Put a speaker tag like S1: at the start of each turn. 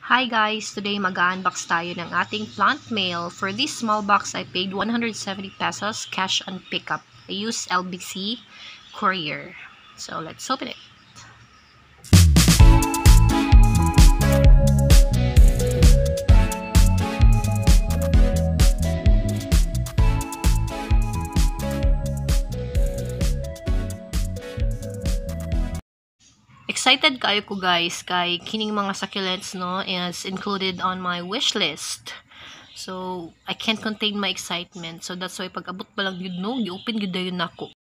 S1: Hi guys! Today mag-unbox tayo ng ating plant mail. For this small box, I paid 170 pesos cash on pickup. I use LBC courier. So let's open it. Excited kayo ko guys kay kining mga succulents no, is included on my wish list. So I can't contain my excitement. So that's why pag abot pa lang yun no, i-open gyud dayon nako.